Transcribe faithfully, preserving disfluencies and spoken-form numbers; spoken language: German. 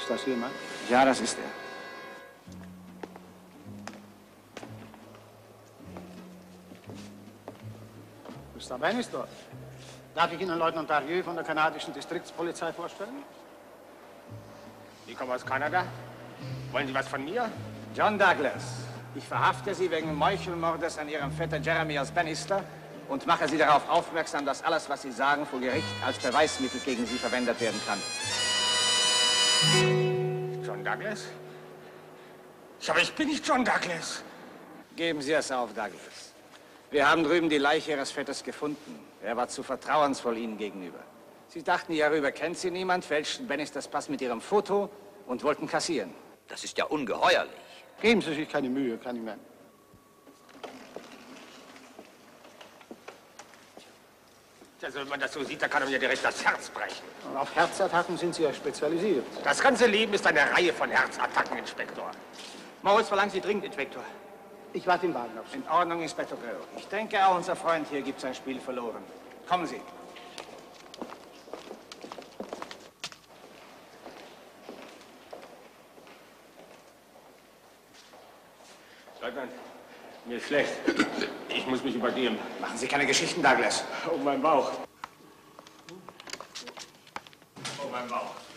das jemand? Ja, das ist er. Mister Bannister, darf ich Ihnen Leutnant Darieux von der kanadischen Distriktspolizei vorstellen? Sie kommen aus Kanada? Wollen Sie was von mir? John Douglas, ich verhafte Sie wegen Meuchelmordes an Ihrem Vetter Jeremy aus Bannister und mache Sie darauf aufmerksam, dass alles, was Sie sagen, vor Gericht als Beweismittel gegen Sie verwendet werden kann. John Douglas? Aber ich bin nicht John Douglas. Geben Sie es auf, Douglas. Wir haben drüben die Leiche Ihres Vetters gefunden. Er war zu vertrauensvoll Ihnen gegenüber. Sie dachten, hierüber kennt Sie niemand, fälschten Bannisters Pass mit Ihrem Foto und wollten kassieren. Das ist ja ungeheuerlich. Geben Sie sich keine Mühe, kann ich meinen. Also, wenn man das so sieht, da kann man ja direkt das Herz brechen. Und auf Herzattacken sind Sie ja spezialisiert. Das ganze Leben ist eine Reihe von Herzattacken, Inspektor. Moritz, verlangen Sie dringend, Inspektor. Ich warte im Wagen auf Sie. In Ordnung, Inspektor Grill. Ich denke, auch unser Freund hier gibt sein Spiel verloren. Kommen Sie. Leutnant, mir ist schlecht. Ich muss mich übergeben. Machen Sie keine Geschichten, Douglas. Oh, mein Bauch. Oh, mein Bauch.